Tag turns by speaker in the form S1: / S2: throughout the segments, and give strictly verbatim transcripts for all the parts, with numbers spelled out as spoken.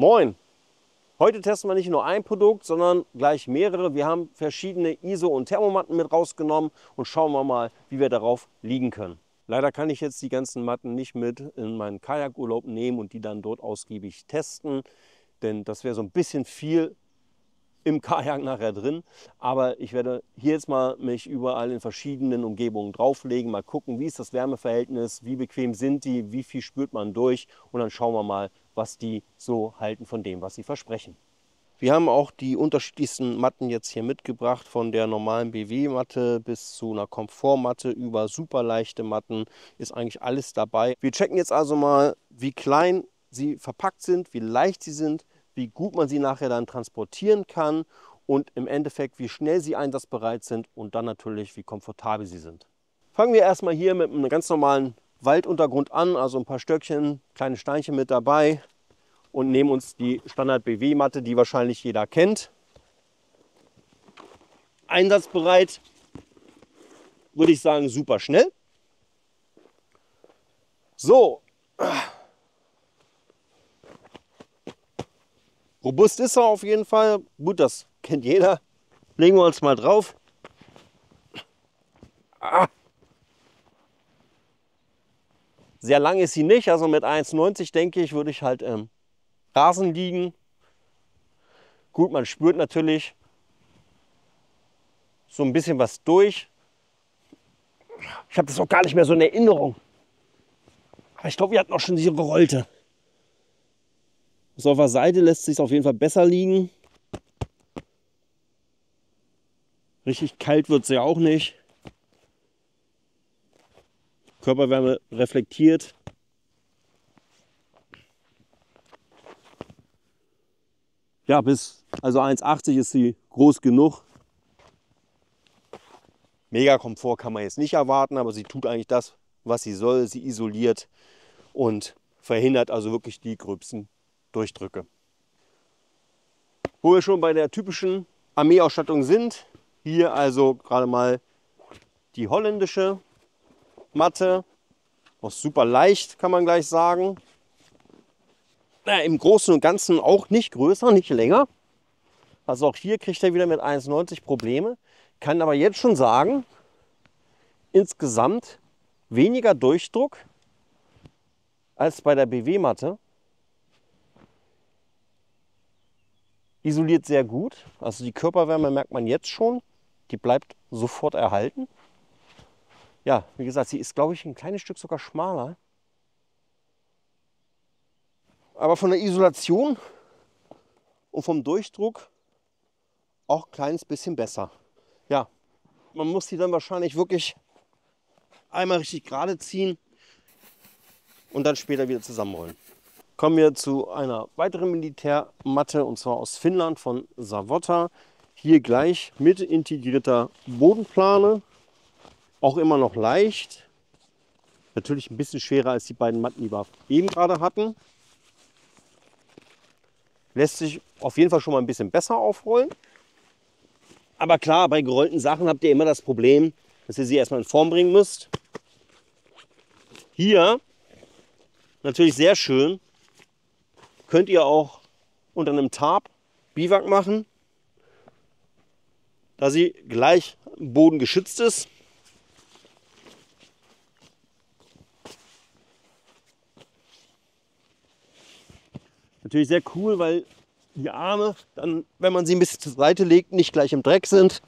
S1: Moin! Heute testen wir nicht nur ein Produkt, sondern gleich mehrere. Wir haben verschiedene I S O- und Thermomatten mit rausgenommen und schauen wir mal, wie wir darauf liegen können. Leider kann ich jetzt die ganzen Matten nicht mit in meinen Kajakurlaub nehmen und die dann dort ausgiebig testen, denn das wäre so ein bisschen viel im Kajak nachher drin. Aber ich werde hier jetzt mal mich überall in verschiedenen Umgebungen drauflegen, mal gucken, wie ist das Wärmeverhältnis, wie bequem sind die, wie viel spürt man durch und dann schauen wir mal, was die so halten von dem, was sie versprechen. Wir haben auch die unterschiedlichsten Matten jetzt hier mitgebracht, von der normalen B W-Matte bis zu einer Komfortmatte über super leichte Matten ist eigentlich alles dabei. Wir checken jetzt also mal, wie klein sie verpackt sind, wie leicht sie sind, wie gut man sie nachher dann transportieren kann und im Endeffekt, wie schnell sie einsatzbereit sind und dann natürlich, wie komfortabel sie sind. Fangen wir erstmal hier mit einem ganz normalen Walduntergrund an, also ein paar Stöckchen, kleine Steinchen mit dabei und nehmen uns die Standard-B W-Matte, die wahrscheinlich jeder kennt. Einsatzbereit, würde ich sagen, super schnell. So. Robust ist er auf jeden Fall. Gut, das kennt jeder. Legen wir uns mal drauf. Ah. Sehr lang ist sie nicht, also mit eins neunzig denke ich, würde ich halt im Rasen liegen. Gut, man spürt natürlich so ein bisschen was durch. Ich habe das auch gar nicht mehr so in Erinnerung. Aber ich glaube, wir hatten auch schon diese gerollte. So auf der Seite lässt sich auf jeden Fall besser liegen. Richtig kalt wird sie ja auch nicht. Körperwärme reflektiert. Ja, bis also eins achtzig ist sie groß genug. Mega Komfort kann man jetzt nicht erwarten, aber sie tut eigentlich das, was sie soll. Sie isoliert und verhindert also wirklich die gröbsten Durchdrücke. Wo wir schon bei der typischen Armeeausstattung sind, hier also gerade mal die holländische Matte. Auch super leicht, kann man gleich sagen. Na, im Großen und Ganzen auch nicht größer, nicht länger. Also auch hier kriegt er wieder mit eins neunzig Probleme. Kann aber jetzt schon sagen, insgesamt weniger Durchdruck als bei der B W-Matte. Isoliert sehr gut. Also die Körperwärme merkt man jetzt schon. Die bleibt sofort erhalten. Ja, wie gesagt, sie ist, glaube ich, ein kleines Stück sogar schmaler. Aber von der Isolation und vom Durchdruck auch ein kleines bisschen besser. Ja, man muss die dann wahrscheinlich wirklich einmal richtig gerade ziehen und dann später wieder zusammenrollen. Kommen wir zu einer weiteren Militärmatte und zwar aus Finnland von Savotta. Hier gleich mit integrierter Bodenplane. Auch immer noch leicht. Natürlich ein bisschen schwerer als die beiden Matten, die wir eben gerade hatten. Lässt sich auf jeden Fall schon mal ein bisschen besser aufrollen. Aber klar, bei gerollten Sachen habt ihr immer das Problem, dass ihr sie erstmal in Form bringen müsst. Hier natürlich sehr schön. Könnt ihr auch unter einem Tarp Biwak machen, da sie gleich am Boden geschützt ist. Natürlich sehr cool, weil die Arme dann, wenn man sie ein bisschen zur Seite legt, nicht gleich im Dreck sind.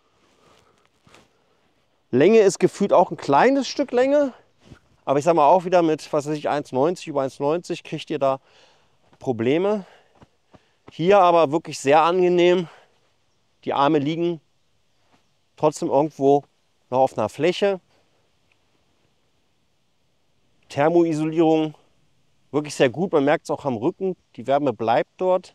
S1: Länge ist gefühlt auch ein kleines Stück Länge. Aber ich sage mal auch wieder mit, was weiß ich, eins neunzig, über eins neunzig kriegt ihr da Probleme. Hier aber wirklich sehr angenehm. Die Arme liegen trotzdem irgendwo noch auf einer Fläche. Thermoisolierung wirklich sehr gut. Man merkt es auch am Rücken. Die Wärme bleibt dort.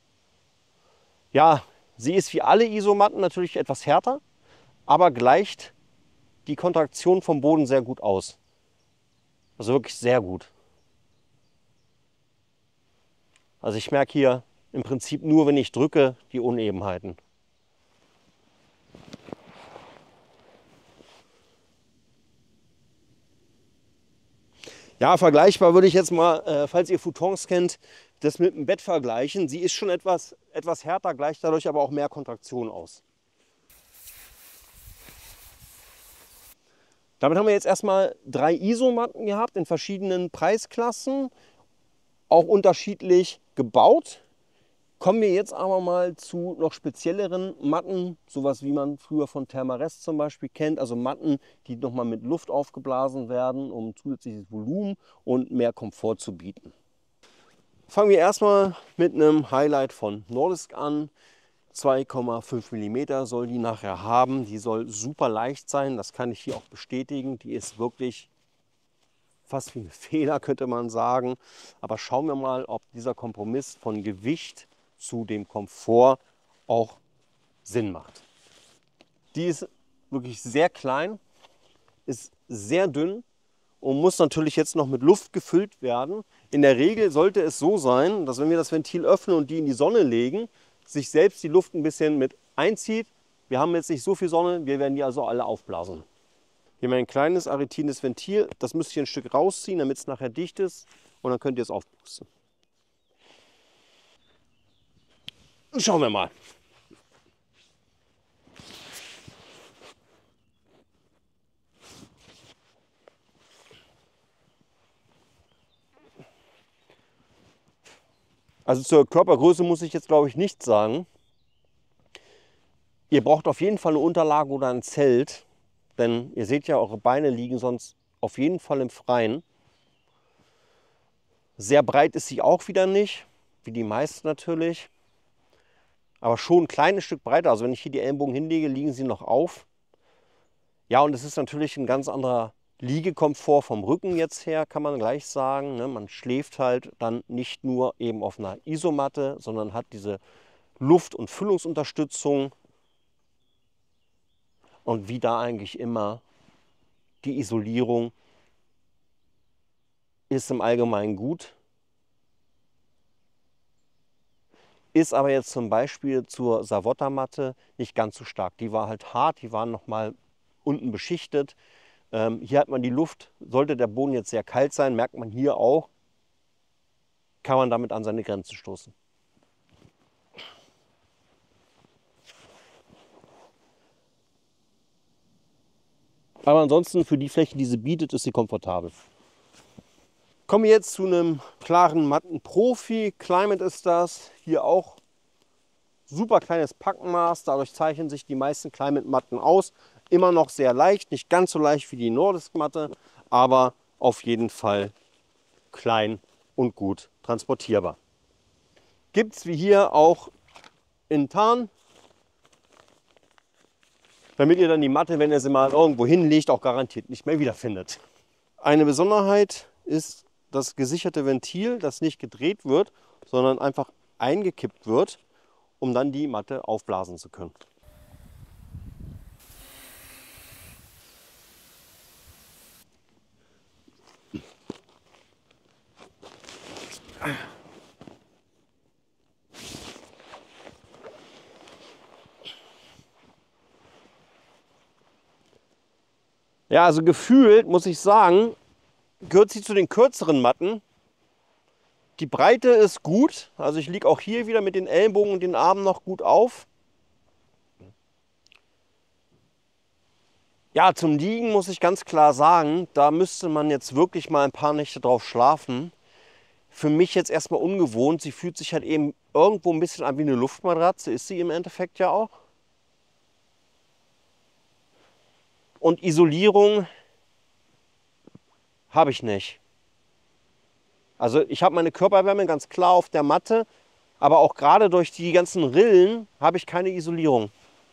S1: Ja, sie ist wie alle Isomatten natürlich etwas härter, aber gleicht die Kontraktion vom Boden sehr gut aus. Also wirklich sehr gut. Also ich merke hier im Prinzip nur, wenn ich drücke, die Unebenheiten. Ja, vergleichbar würde ich jetzt mal, äh, falls ihr Futons kennt, das mit dem Bett vergleichen. Sie ist schon etwas, etwas härter, gleicht dadurch aber auch mehr Kontraktion aus. Damit haben wir jetzt erstmal drei Isomatten gehabt in verschiedenen Preisklassen, auch unterschiedlich gebaut. Kommen wir jetzt aber mal zu noch spezielleren Matten, sowas wie man früher von Thermarest zum Beispiel kennt, also Matten, die nochmal mit Luft aufgeblasen werden, um zusätzliches Volumen und mehr Komfort zu bieten. Fangen wir erstmal mit einem Highlight von Nordisk an. zwei Komma fünf Millimeter soll die nachher haben. Die soll super leicht sein, das kann ich hier auch bestätigen. Die ist wirklich fast wie eine Feder, könnte man sagen. Aber schauen wir mal, ob dieser Kompromiss von Gewicht zu dem Komfort auch Sinn macht. Die ist wirklich sehr klein, ist sehr dünn und muss natürlich jetzt noch mit Luft gefüllt werden. In der Regel sollte es so sein, dass wenn wir das Ventil öffnen und die in die Sonne legen, sich selbst die Luft ein bisschen mit einzieht. Wir haben jetzt nicht so viel Sonne, wir werden die also alle aufblasen. Hier haben wir ein kleines arretines Ventil, das müsst ihr ein Stück rausziehen, damit es nachher dicht ist und dann könnt ihr es aufpusten. Schauen wir mal. Also zur Körpergröße muss ich jetzt, glaube ich, nichts sagen. Ihr braucht auf jeden Fall eine Unterlage oder ein Zelt, denn ihr seht ja, eure Beine liegen sonst auf jeden Fall im Freien. Sehr breit ist sie auch wieder nicht, wie die meisten natürlich. Aber schon ein kleines Stück breiter. Also wenn ich hier die Ellenbogen hinlege, liegen sie noch auf. Ja, und es ist natürlich ein ganz anderer Liegekomfort vom Rücken jetzt her, kann man gleich sagen. Ne? Man schläft halt dann nicht nur eben auf einer Isomatte, sondern hat diese Luft- und Füllungsunterstützung. Und wie da eigentlich immer, die Isolierung ist im Allgemeinen gut. Ist aber jetzt zum Beispiel zur Savotta-Matte nicht ganz so stark. Die war halt hart, die waren nochmal unten beschichtet. Ähm, hier hat man die Luft, sollte der Boden jetzt sehr kalt sein, merkt man hier auch, kann man damit an seine Grenzen stoßen. Aber ansonsten für die Fläche, die sie bietet, ist sie komfortabel. Kommen wir jetzt zu einem klaren Matten-Profi. Climate ist das. Hier auch super kleines Packenmaß. Dadurch zeichnen sich die meisten Climate-Matten aus. Immer noch sehr leicht, nicht ganz so leicht wie die Nordisk-Matte, aber auf jeden Fall klein und gut transportierbar. Gibt es wie hier auch in Tarn, damit ihr dann die Matte, wenn ihr sie mal irgendwo hinlegt, auch garantiert nicht mehr wiederfindet. Eine Besonderheit ist das gesicherte Ventil, das nicht gedreht wird, sondern einfach eingekippt wird, um dann die Matte aufblasen zu können. Ja, also gefühlt muss ich sagen, gehört sie zu den kürzeren Matten. Die Breite ist gut, also ich liege auch hier wieder mit den Ellenbogen und den Armen noch gut auf. Ja, zum Liegen muss ich ganz klar sagen, da müsste man jetzt wirklich mal ein paar Nächte drauf schlafen. Für mich jetzt erstmal ungewohnt, sie fühlt sich halt eben irgendwo ein bisschen an wie eine Luftmatratze, ist sie im Endeffekt ja auch. Und Isolierung habe ich nicht. Also ich habe meine Körperwärme ganz klar auf der Matte, aber auch gerade durch die ganzen Rillen habe ich keine Isolierung.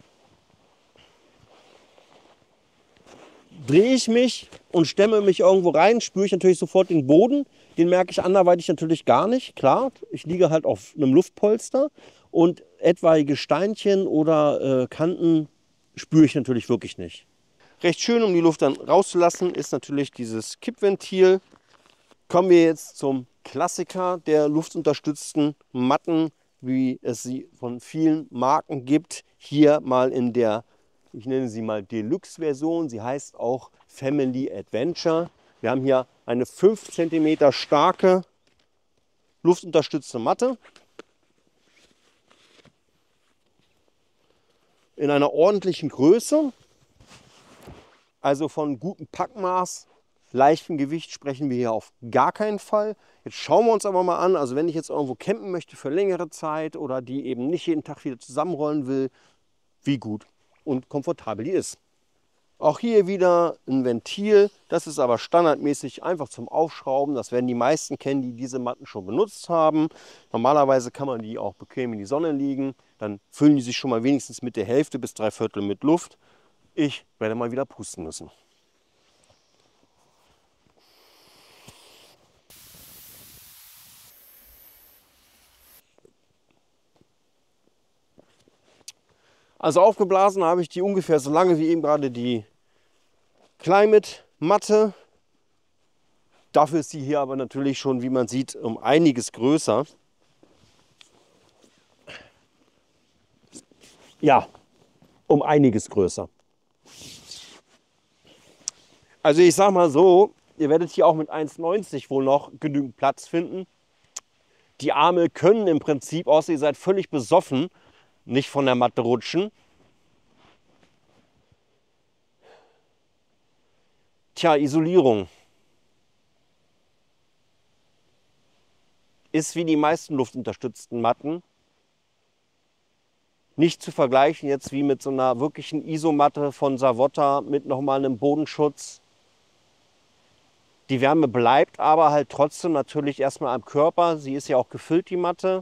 S1: Drehe ich mich und stemme mich irgendwo rein, spüre ich natürlich sofort den Boden. Den merke ich anderweitig natürlich gar nicht. Klar, ich liege halt auf einem Luftpolster und etwaige Steinchen oder äh, Kanten spüre ich natürlich wirklich nicht. Recht schön, um die Luft dann rauszulassen, ist natürlich dieses Kippventil. Kommen wir jetzt zum Klassiker der luftunterstützten Matten, wie es sie von vielen Marken gibt. Hier mal in der, ich nenne sie mal Deluxe-Version. Sie heißt auch Family Adventure. Wir haben hier eine fünf Zentimeter starke luftunterstützte Matte. In einer ordentlichen Größe, also von gutem Packmaß, leichtem Gewicht sprechen wir hier auf gar keinen Fall. Jetzt schauen wir uns aber mal an, also wenn ich jetzt irgendwo campen möchte für längere Zeit oder die eben nicht jeden Tag wieder zusammenrollen will, wie gut und komfortabel die ist. Auch hier wieder ein Ventil, das ist aber standardmäßig einfach zum Aufschrauben. Das werden die meisten kennen, die diese Matten schon benutzt haben. Normalerweise kann man die auch bequem in die Sonne liegen. Dann füllen die sich schon mal wenigstens mit der Hälfte bis drei Viertel mit Luft. Ich werde mal wieder pusten müssen. Also aufgeblasen habe ich die ungefähr so lange wie eben gerade die Climate-Matte. Dafür ist sie hier aber natürlich schon, wie man sieht, um einiges größer. Ja, um einiges größer. Also ich sage mal so, ihr werdet hier auch mit eins neunzig wohl noch genügend Platz finden. Die Arme können im Prinzip, außer ihr seid völlig besoffen, nicht von der Matte rutschen. Tja, Isolierung ist wie die meisten luftunterstützten Matten nicht zu vergleichen jetzt wie mit so einer wirklichen Isomatte von Savotta mit nochmal einem Bodenschutz. Die Wärme bleibt aber halt trotzdem natürlich erstmal am Körper. Sie ist ja auch gefüllt, die Matte.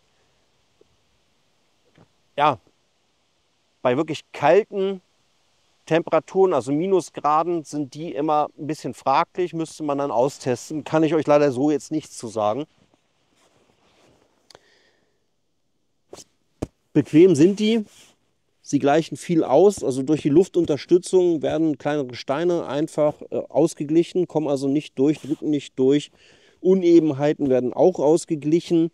S1: Ja, bei wirklich kalten Temperaturen, also Minusgraden, sind die immer ein bisschen fraglich, müsste man dann austesten. Kann ich euch leider so jetzt nichts zu sagen. Bequem sind die. Sie gleichen viel aus, also durch die Luftunterstützung werden kleinere Steine einfach äh, ausgeglichen, kommen also nicht durch, drücken nicht durch. Unebenheiten werden auch ausgeglichen.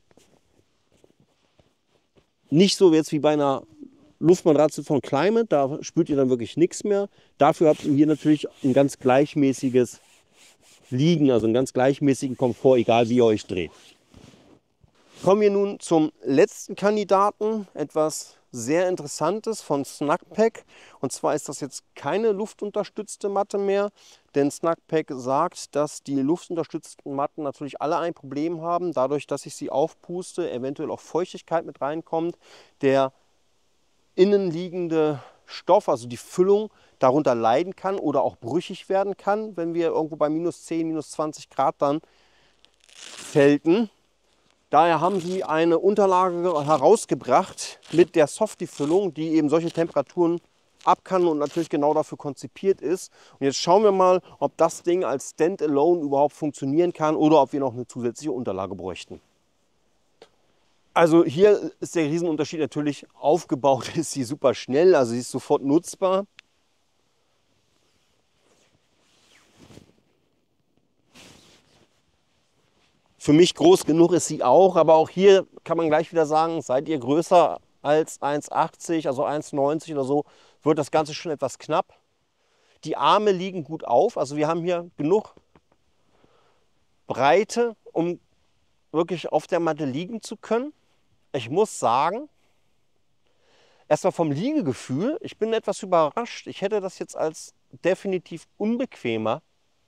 S1: Nicht so jetzt wie bei einer Luftmatratze von Climate, da spürt ihr dann wirklich nichts mehr. Dafür habt ihr hier natürlich ein ganz gleichmäßiges Liegen, also einen ganz gleichmäßigen Komfort, egal wie ihr euch dreht. Kommen wir nun zum letzten Kandidaten, etwas sehr Interessantes von Snugpack. Und zwar ist das jetzt keine luftunterstützte Matte mehr, denn Snugpack sagt, dass die luftunterstützten Matten natürlich alle ein Problem haben, dadurch, dass ich sie aufpuste, eventuell auch Feuchtigkeit mit reinkommt, der innenliegende Stoff, also die Füllung, darunter leiden kann oder auch brüchig werden kann, wenn wir irgendwo bei minus zehn, minus zwanzig Grad dann felten. Daher haben sie eine Unterlage herausgebracht mit der Softie-Füllung, die eben solche Temperaturen ab kann und natürlich genau dafür konzipiert ist. Und jetzt schauen wir mal, ob das Ding als Standalone überhaupt funktionieren kann oder ob wir noch eine zusätzliche Unterlage bräuchten. Also hier ist der Riesenunterschied natürlich, aufgebaut ist sie super schnell, also sie ist sofort nutzbar. Für mich groß genug ist sie auch, aber auch hier kann man gleich wieder sagen, seid ihr größer als eins achtzig, also eins neunzig oder so, wird das Ganze schon etwas knapp. Die Arme liegen gut auf, also wir haben hier genug Breite, um wirklich auf der Matte liegen zu können. Ich muss sagen, erstmal vom Liegegefühl, ich bin etwas überrascht. Ich hätte das jetzt als definitiv unbequemer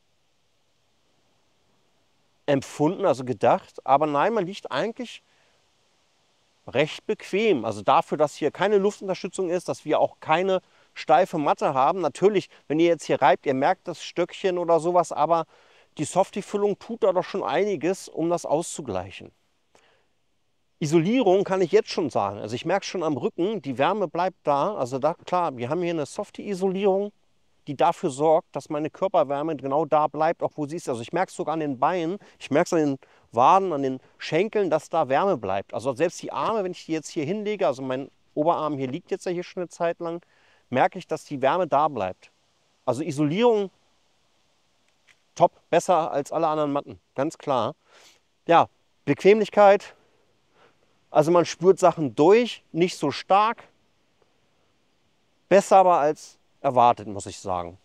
S1: empfunden, also gedacht. Aber nein, man liegt eigentlich recht bequem. Also dafür, dass hier keine Luftunterstützung ist, dass wir auch keine steife Matte haben. Natürlich, wenn ihr jetzt hier reibt, ihr merkt das Stöckchen oder sowas, aber die Softie-Füllung tut da doch schon einiges, um das auszugleichen. Isolierung kann ich jetzt schon sagen. Also ich merke schon am Rücken, die Wärme bleibt da. Also da, klar, wir haben hier eine Softie-Isolierung, die dafür sorgt, dass meine Körperwärme genau da bleibt, auch wo sie ist. Also ich merke es sogar an den Beinen, ich merke es an den Waden, an den Schenkeln, dass da Wärme bleibt. Also selbst die Arme, wenn ich die jetzt hier hinlege, also mein Oberarm hier liegt jetzt ja hier schon eine Zeit lang, merke ich, dass die Wärme da bleibt. Also Isolierung top, besser als alle anderen Matten, ganz klar. Ja, Bequemlichkeit, also man spürt Sachen durch, nicht so stark, besser aber als erwartet, muss ich sagen.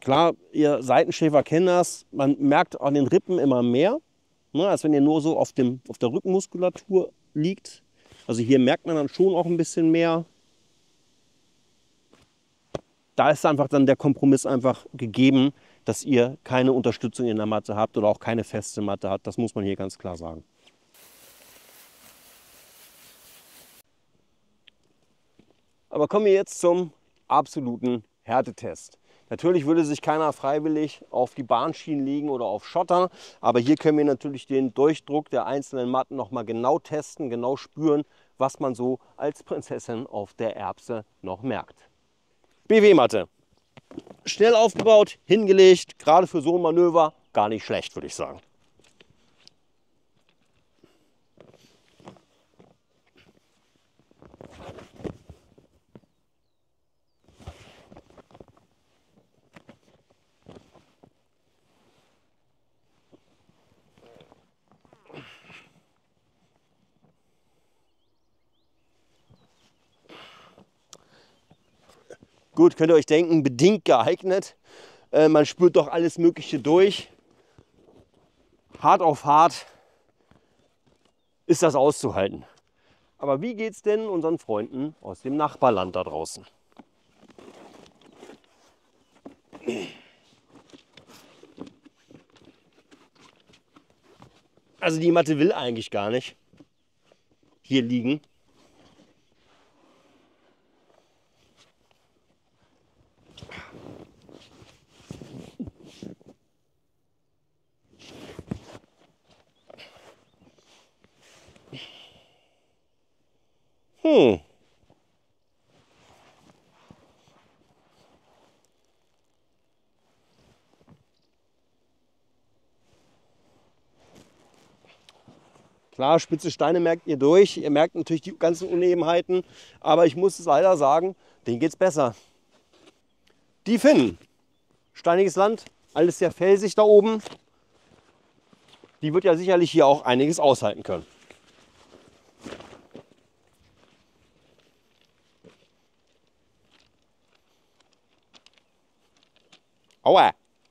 S1: Klar, ihr Seitenschäfer kennt das, man merkt an den Rippen immer mehr, ne, als wenn ihr nur so auf, dem, auf der Rückenmuskulatur liegt. Also hier merkt man dann schon auch ein bisschen mehr. Da ist einfach dann der Kompromiss einfach gegeben, dass ihr keine Unterstützung in der Matte habt oder auch keine feste Matte habt. Das muss man hier ganz klar sagen. Aber kommen wir jetzt zum absoluten Härtetest. Natürlich würde sich keiner freiwillig auf die Bahnschienen legen oder auf Schotter, aber hier können wir natürlich den Durchdruck der einzelnen Matten noch mal genau testen, genau spüren, was man so als Prinzessin auf der Erbse noch merkt. B W-Matte. Schnell aufgebaut, hingelegt, gerade für so ein Manöver gar nicht schlecht, würde ich sagen. Gut, könnt ihr euch denken, bedingt geeignet. Äh, man spürt doch alles Mögliche durch. Hart auf hart ist das auszuhalten. Aber wie geht es denn unseren Freunden aus dem Nachbarland da draußen? Also die Matte will eigentlich gar nicht hier liegen. Hm. Klar, spitze Steine merkt ihr durch. Ihr merkt natürlich die ganzen Unebenheiten. Aber ich muss es leider sagen, denen geht es besser. Die Finnen. Steiniges Land, alles sehr felsig da oben. Die wird ja sicherlich hier auch einiges aushalten können. Aua!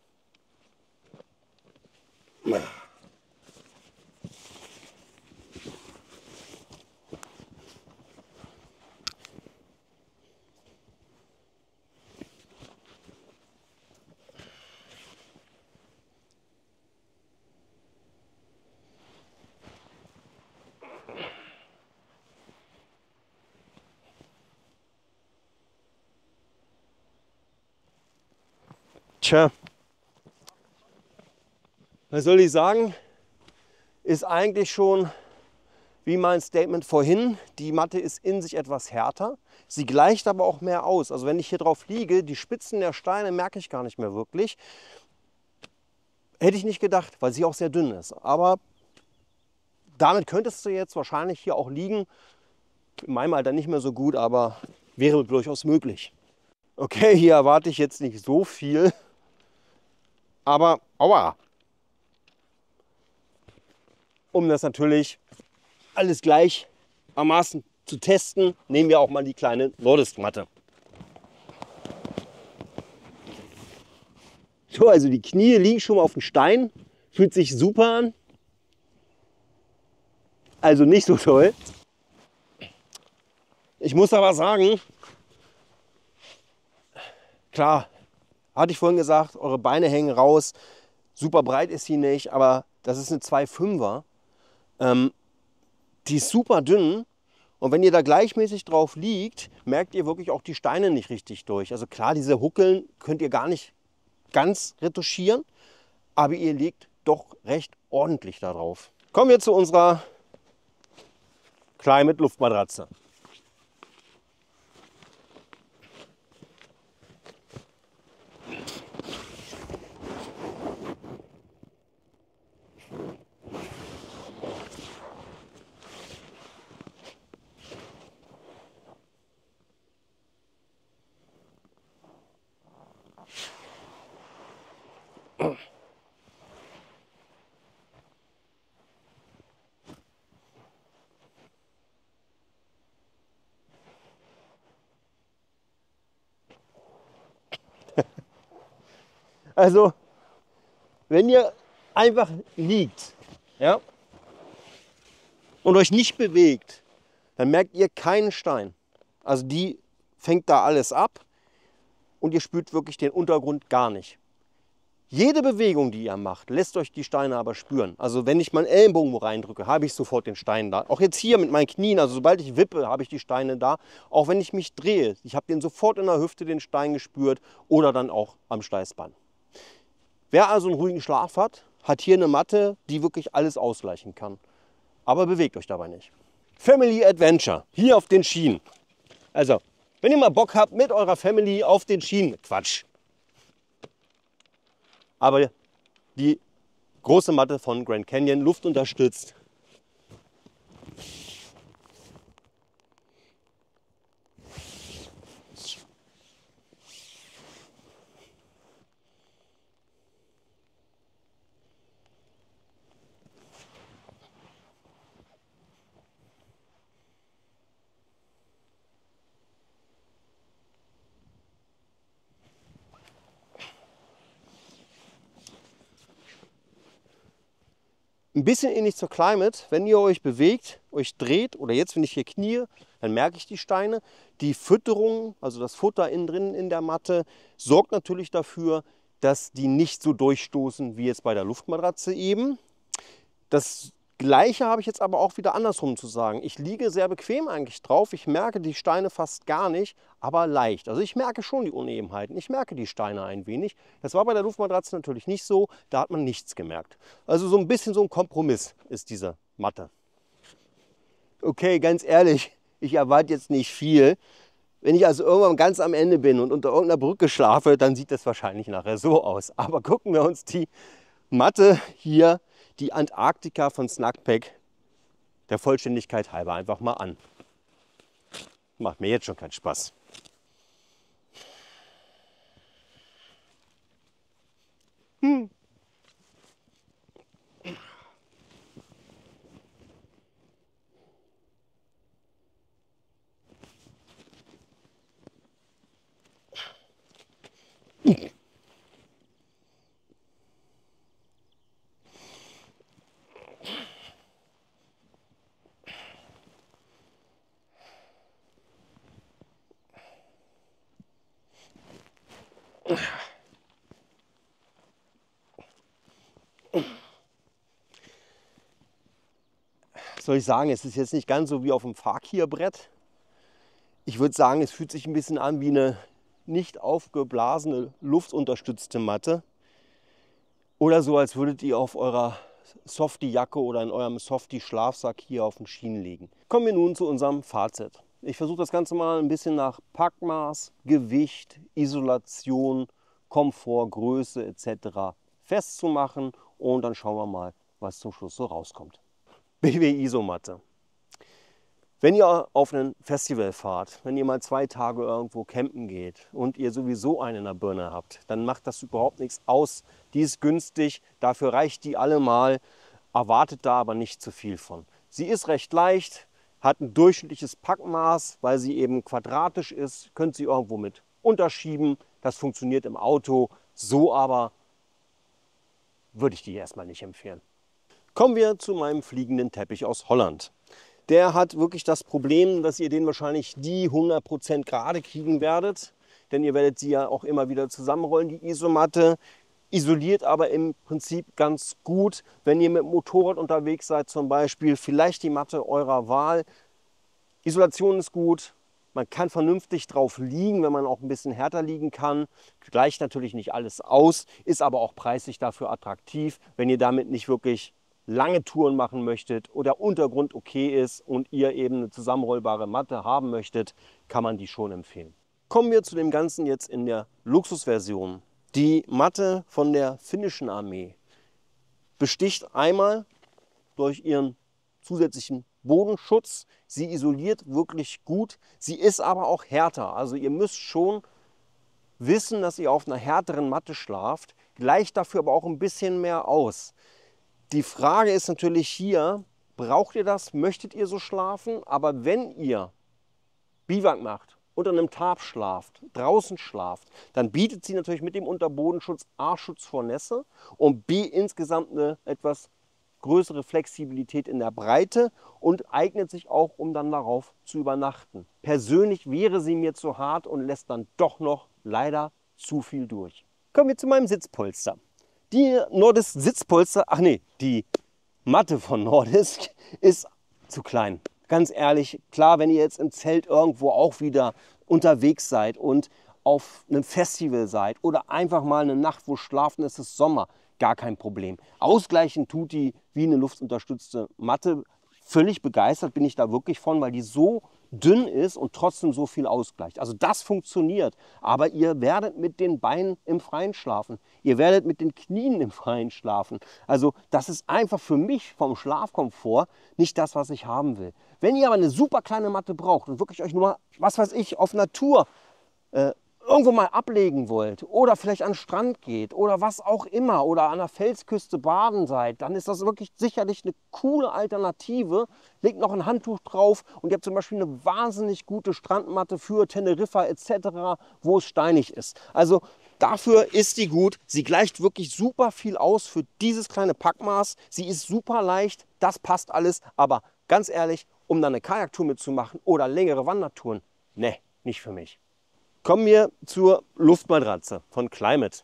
S1: Tja, was soll ich sagen? Ist eigentlich schon wie mein Statement vorhin. Die Matte ist in sich etwas härter. Sie gleicht aber auch mehr aus. Also wenn ich hier drauf liege, die Spitzen der Steine merke ich gar nicht mehr wirklich. Hätte ich nicht gedacht, weil sie auch sehr dünn ist. Aber damit könntest du jetzt wahrscheinlich hier auch liegen. In meinem Alter nicht mehr so gut, aber wäre durchaus möglich. Okay, hier erwarte ich jetzt nicht so viel. Aber aua! Um das natürlich alles gleichermaßen zu testen, nehmen wir auch mal die kleine Nordisk-Matte. So, also die Knie liegen schon mal auf dem Stein. Fühlt sich super an. Also nicht so toll. Ich muss aber sagen, klar, hatte ich vorhin gesagt, eure Beine hängen raus. Super breit ist sie nicht, aber das ist eine zwei Komma fünfer. Ähm, die ist super dünn. Und wenn ihr da gleichmäßig drauf liegt, merkt ihr wirklich auch die Steine nicht richtig durch. Also klar, diese Huckeln könnt ihr gar nicht ganz retuschieren, aber ihr liegt doch recht ordentlich da drauf. Kommen wir zu unserer Climate Luftmatratze. Also, wenn ihr einfach liegt, ja, und euch nicht bewegt, dann merkt ihr keinen Stein. Also die fängt da alles ab und ihr spürt wirklich den Untergrund gar nicht. Jede Bewegung, die ihr macht, lässt euch die Steine aber spüren. Also wenn ich meinen Ellenbogen wo reindrücke, habe ich sofort den Stein da. Auch jetzt hier mit meinen Knien, also sobald ich wippe, habe ich die Steine da. Auch wenn ich mich drehe, ich habe den sofort in der Hüfte, den Stein gespürt oder dann auch am Steißbein. Wer also einen ruhigen Schlaf hat, hat hier eine Matte, die wirklich alles ausgleichen kann. Aber bewegt euch dabei nicht. Family Adventure, hier auf den Schienen. Also, wenn ihr mal Bock habt mit eurer Family auf den Schienen, Quatsch. Aber die große Matte von Grand Canyon, luftunterstützt. Ein bisschen ähnlich zur Climate, wenn ihr euch bewegt, euch dreht oder jetzt, wenn ich hier knie, dann merke ich die Steine. Die Fütterung, also das Futter innen drin in der Matte, sorgt natürlich dafür, dass die nicht so durchstoßen wie jetzt bei der Luftmatratze eben. Das Gleiche habe ich jetzt aber auch wieder andersrum zu sagen. Ich liege sehr bequem eigentlich drauf. Ich merke die Steine fast gar nicht, aber leicht. Also ich merke schon die Unebenheiten. Ich merke die Steine ein wenig. Das war bei der Luftmatratze natürlich nicht so. Da hat man nichts gemerkt. Also so ein bisschen so ein Kompromiss ist diese Matte. Okay, ganz ehrlich, ich erwarte jetzt nicht viel. Wenn ich also irgendwann ganz am Ende bin und unter irgendeiner Brücke schlafe, dann sieht das wahrscheinlich nachher so aus. Aber gucken wir uns die Matte hier, die Antarktika von Snugpack, der Vollständigkeit halber einfach mal an. Macht mir jetzt schon keinen Spaß. Hm. Soll ich sagen, es ist jetzt nicht ganz so wie auf dem Fakir-Brett. Ich würde sagen, es fühlt sich ein bisschen an wie eine nicht aufgeblasene, luftunterstützte Matte. Oder so, als würdet ihr auf eurer Softie-Jacke oder in eurem Softie-Schlafsack hier auf den Schienen liegen. Kommen wir nun zu unserem Fazit. Ich versuche das Ganze mal ein bisschen nach Packmaß, Gewicht, Isolation, Komfort, Größe et cetera festzumachen und dann schauen wir mal, was zum Schluss so rauskommt. B W-Isomatte. Wenn ihr auf ein Festival fahrt, wenn ihr mal zwei Tage irgendwo campen geht und ihr sowieso eine in der Birne habt, dann macht das überhaupt nichts aus. Die ist günstig, dafür reicht die allemal, erwartet da aber nicht zu viel von. Sie ist recht leicht, hat ein durchschnittliches Packmaß, weil sie eben quadratisch ist, könnt sie irgendwo mit unterschieben. Das funktioniert im Auto, so aber würde ich die erstmal nicht empfehlen. Kommen wir zu meinem fliegenden Teppich aus Holland. Der hat wirklich das Problem, dass ihr den wahrscheinlich nie hundert Prozent gerade kriegen werdet. Denn ihr werdet sie ja auch immer wieder zusammenrollen, die Isomatte. Isoliert aber im Prinzip ganz gut, wenn ihr mit dem Motorrad unterwegs seid zum Beispiel. Vielleicht die Matte eurer Wahl. Isolation ist gut. Man kann vernünftig drauf liegen, wenn man auch ein bisschen härter liegen kann. Gleicht natürlich nicht alles aus, ist aber auch preislich dafür attraktiv, wenn ihr damit nicht wirklich lange Touren machen möchtet oder der Untergrund okay ist und ihr eben eine zusammenrollbare Matte haben möchtet, kann man die schon empfehlen. Kommen wir zu dem Ganzen jetzt in der Luxusversion. Die Matte von der finnischen Armee besticht einmal durch ihren zusätzlichen Bodenschutz. Sie isoliert wirklich gut. Sie ist aber auch härter. Also ihr müsst schon wissen, dass ihr auf einer härteren Matte schlaft, gleicht dafür aber auch ein bisschen mehr aus. Die Frage ist natürlich hier, braucht ihr das? Möchtet ihr so schlafen? Aber wenn ihr Biwak macht unter einem Tarp schlaft, draußen schlaft, dann bietet sie natürlich mit dem Unterbodenschutz A Schutz vor Nässe und B insgesamt eine etwas größere Flexibilität in der Breite und eignet sich auch, um dann darauf zu übernachten. Persönlich wäre sie mir zu hart und lässt dann doch noch leider zu viel durch. Kommen wir zu meinem Sitzpolster. Die Nordisk Sitzpolster, ach nee, die Matte von Nordisk ist zu klein. Ganz ehrlich, klar, wenn ihr jetzt im Zelt irgendwo auch wieder unterwegs seid und auf einem Festival seid oder einfach mal eine Nacht, wo schlafen, ist es Sommer, gar kein Problem. Ausgleichen tut die wie eine luftunterstützte Matte. Völlig begeistert bin ich da wirklich von, weil die so dünn ist und trotzdem so viel ausgleicht. Also das funktioniert, aber ihr werdet mit den Beinen im Freien schlafen. Ihr werdet mit den Knien im Freien schlafen. Also das ist einfach für mich vom Schlafkomfort nicht das, was ich haben will. Wenn ihr aber eine super kleine Matte braucht und wirklich euch nur mal, was weiß ich, auf Natur äh, irgendwo mal ablegen wollt oder vielleicht an den Strand geht oder was auch immer oder an der Felsküste baden seid, dann ist das wirklich sicherlich eine coole Alternative. Legt noch ein Handtuch drauf und ihr habt zum Beispiel eine wahnsinnig gute Strandmatte für Teneriffa et cetera, wo es steinig ist. Also dafür ist die gut. Sie gleicht wirklich super viel aus für dieses kleine Packmaß. Sie ist super leicht, das passt alles. Aber ganz ehrlich, um dann eine Kajaktour mitzumachen oder längere Wandertouren, ne, nicht für mich. Kommen wir zur Luftmatratze von Climate.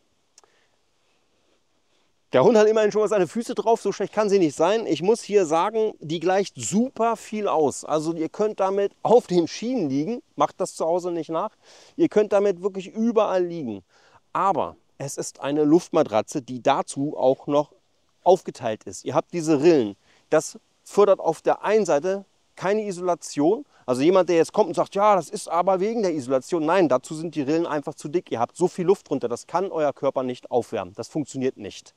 S1: Der Hund hat immerhin schon mal seine Füße drauf, so schlecht kann sie nicht sein. Ich muss hier sagen, die gleicht super viel aus. Also ihr könnt damit auf den Schienen liegen, macht das zu Hause nicht nach. Ihr könnt damit wirklich überall liegen. Aber es ist eine Luftmatratze, die dazu auch noch aufgeteilt ist. Ihr habt diese Rillen. Das fördert auf der einen Seite keine Isolation. Also jemand, der jetzt kommt und sagt, ja, das ist aber wegen der Isolation. Nein, dazu sind die Rillen einfach zu dick. Ihr habt so viel Luft drunter, das kann euer Körper nicht aufwärmen. Das funktioniert nicht.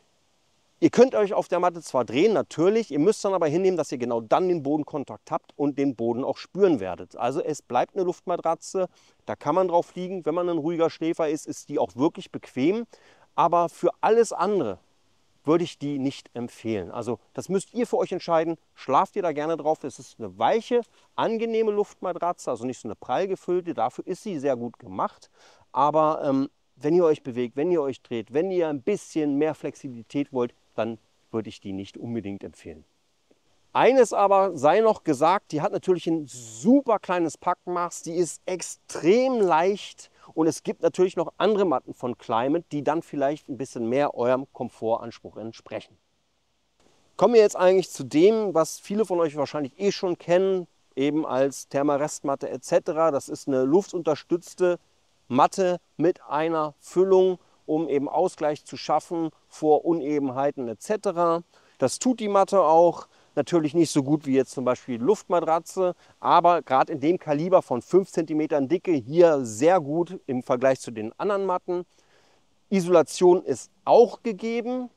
S1: Ihr könnt euch auf der Matte zwar drehen, natürlich, ihr müsst dann aber hinnehmen, dass ihr genau dann den Bodenkontakt habt und den Boden auch spüren werdet. Also es bleibt eine Luftmatratze, da kann man drauf liegen. Wenn man ein ruhiger Schläfer ist, ist die auch wirklich bequem. Aber für alles andere würde ich die nicht empfehlen. Also das müsst ihr für euch entscheiden. Schlaft ihr da gerne drauf? Es ist eine weiche, angenehme Luftmatratze, also nicht so eine prall gefüllte. Dafür ist sie sehr gut gemacht. Aber ähm, wenn ihr euch bewegt, wenn ihr euch dreht, wenn ihr ein bisschen mehr Flexibilität wollt, dann würde ich die nicht unbedingt empfehlen. Eines aber sei noch gesagt, die hat natürlich ein super kleines Packmaß, die ist extrem leicht und es gibt natürlich noch andere Matten von Climate, die dann vielleicht ein bisschen mehr eurem Komfortanspruch entsprechen. Kommen wir jetzt eigentlich zu dem, was viele von euch wahrscheinlich eh schon kennen, eben als Thermarest-Matte et cetera. Das ist eine luftunterstützte Matte mit einer Füllung, um eben Ausgleich zu schaffen vor Unebenheiten et cetera. Das tut die Matte auch. Natürlich nicht so gut wie jetzt zum Beispiel die Luftmatratze, aber gerade in dem Kaliber von fünf Zentimeter Dicke hier sehr gut im Vergleich zu den anderen Matten. Isolation ist auch gegeben.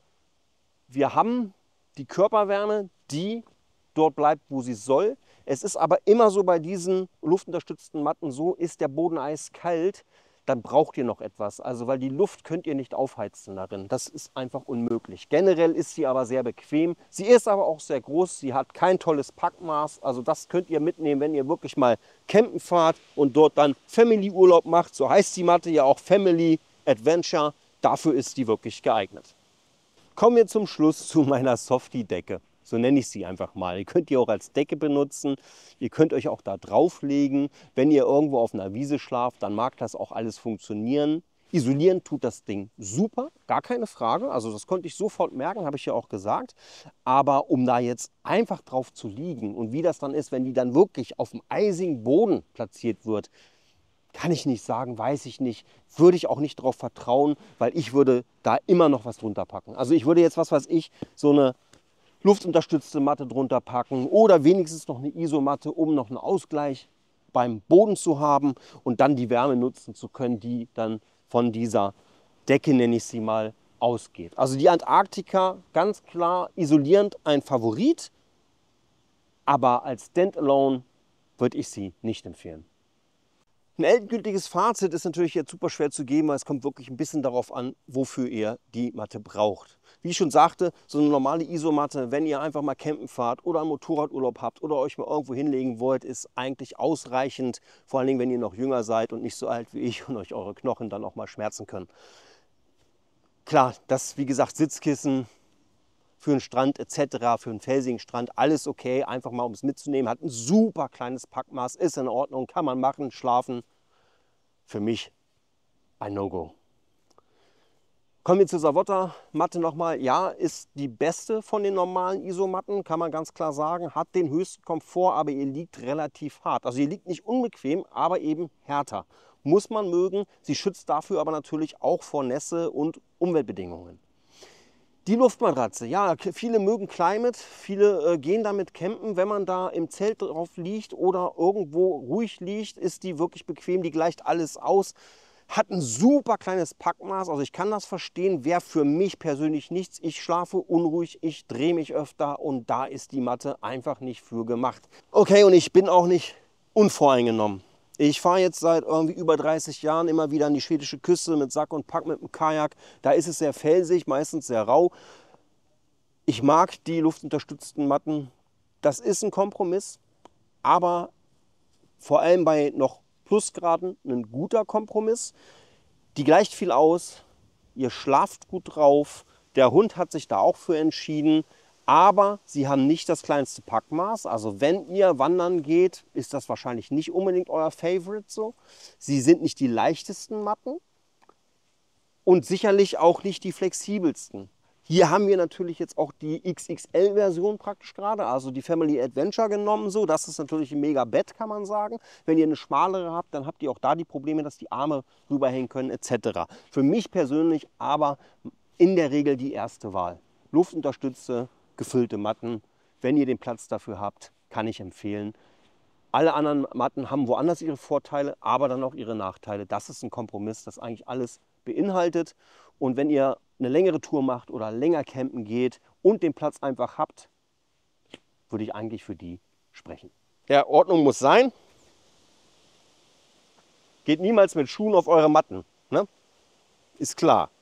S1: Wir haben die Körperwärme, die dort bleibt, wo sie soll. Es ist aber immer so bei diesen luftunterstützten Matten so, ist der Boden eiskalt, dann braucht ihr noch etwas. Also weil die Luft könnt ihr nicht aufheizen darin. Das ist einfach unmöglich. Generell ist sie aber sehr bequem. Sie ist aber auch sehr groß. Sie hat kein tolles Packmaß. Also das könnt ihr mitnehmen, wenn ihr wirklich mal campen fahrt und dort dann Family-Urlaub macht. So heißt die Matte ja auch Family Adventure. Dafür ist die wirklich geeignet. Kommen wir zum Schluss zu meiner Softie-Decke. So nenne ich sie einfach mal. Ihr könnt die auch als Decke benutzen. Ihr könnt euch auch da drauflegen. Wenn ihr irgendwo auf einer Wiese schlaft, dann mag das auch alles funktionieren. Isolieren tut das Ding super, gar keine Frage. Also das konnte ich sofort merken, habe ich ja auch gesagt. Aber um da jetzt einfach drauf zu liegen und wie das dann ist, wenn die dann wirklich auf dem eisigen Boden platziert wird, kann ich nicht sagen, weiß ich nicht, würde ich auch nicht darauf vertrauen, weil ich würde da immer noch was drunter packen. Also ich würde jetzt, was weiß ich, so eine luftunterstützte Matte drunter packen oder wenigstens noch eine Isomatte, um noch einen Ausgleich beim Boden zu haben und dann die Wärme nutzen zu können, die dann von dieser Decke, nenne ich sie mal, ausgeht. Also die Antarktika, ganz klar isolierend ein Favorit, aber als Standalone würde ich sie nicht empfehlen. Ein endgültiges Fazit ist natürlich jetzt super schwer zu geben, weil es kommt wirklich ein bisschen darauf an, wofür ihr die Matte braucht. Wie ich schon sagte, so eine normale Isomatte, wenn ihr einfach mal campen fahrt oder einen Motorradurlaub habt oder euch mal irgendwo hinlegen wollt, ist eigentlich ausreichend. Vor allen Dingen, wenn ihr noch jünger seid und nicht so alt wie ich und euch eure Knochen dann auch mal schmerzen können. Klar, das wie gesagt Sitzkissen für einen Strand et cetera, für einen felsigen Strand, alles okay, einfach mal um es mitzunehmen. Hat ein super kleines Packmaß, ist in Ordnung, kann man machen, schlafen. Für mich ein No-Go. Kommen wir zur Savotta-Matte nochmal. Ja, ist die beste von den normalen Isomatten, kann man ganz klar sagen. Hat den höchsten Komfort, aber ihr liegt relativ hart. Also ihr liegt nicht unbequem, aber eben härter. Muss man mögen. Sie schützt dafür aber natürlich auch vor Nässe und Umweltbedingungen. Die Luftmatratze, ja, viele mögen Climate, viele äh, gehen damit campen. Wenn man da im Zelt drauf liegt oder irgendwo ruhig liegt, ist die wirklich bequem, die gleicht alles aus. Hat ein super kleines Packmaß, also ich kann das verstehen, wäre für mich persönlich nichts. Ich schlafe unruhig, ich drehe mich öfter und da ist die Matte einfach nicht für gemacht. Okay, und ich bin auch nicht unvoreingenommen. Ich fahre jetzt seit irgendwie über dreißig Jahren immer wieder an die schwedische Küste mit Sack und Pack mit dem Kajak. Da ist es sehr felsig, meistens sehr rau. Ich mag die luftunterstützten Matten. Das ist ein Kompromiss, aber vor allem bei noch Plusgraden ein guter Kompromiss. Die gleicht viel aus, ihr schlaft gut drauf. Der Hund hat sich da auch für entschieden. Aber sie haben nicht das kleinste Packmaß. Also wenn ihr wandern geht, ist das wahrscheinlich nicht unbedingt euer Favorite so. Sie sind nicht die leichtesten Matten und sicherlich auch nicht die flexibelsten. Hier haben wir natürlich jetzt auch die X X L-Version praktisch gerade, also die Family Adventure genommen. So, das ist natürlich ein mega Bett, kann man sagen. Wenn ihr eine schmalere habt, dann habt ihr auch da die Probleme, dass die Arme rüberhängen können et cetera. Für mich persönlich aber in der Regel die erste Wahl. Luftunterstützte, gefüllte Matten. Wenn ihr den Platz dafür habt, kann ich empfehlen. Alle anderen Matten haben woanders ihre Vorteile, aber dann auch ihre Nachteile. Das ist ein Kompromiss, das eigentlich alles beinhaltet. Und wenn ihr eine längere Tour macht oder länger campen geht und den Platz einfach habt, würde ich eigentlich für die sprechen. Ja, Ordnung muss sein. Geht niemals mit Schuhen auf eure Matten, ne? Ist klar.